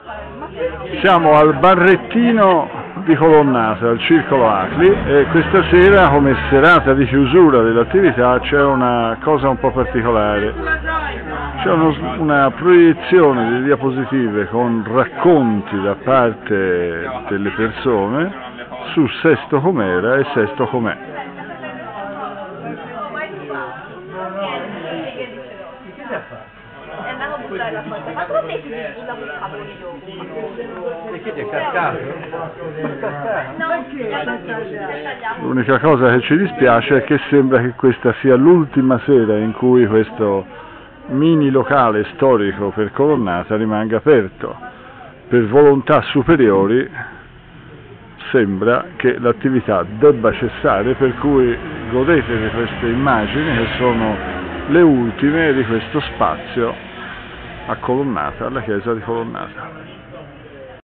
Siamo al Barrettino di Colonnata, al Circolo Acli, e questa sera, come serata di chiusura dell'attività, c'è una cosa un po' particolare. C'è una proiezione di diapositive con racconti da parte delle persone su Sesto com'era e Sesto com'è. Ma come si usa buscato di gioco? E che ti è cascato? L'unica cosa che ci dispiace è che sembra che questa sia l'ultima sera in cui questo mini locale storico per Colonnata rimanga aperto. Per volontà superiori sembra che l'attività debba cessare, per cui godetevi queste immagini che sono le ultime di questo spazio a Colonnata, alla chiesa di Colonnata.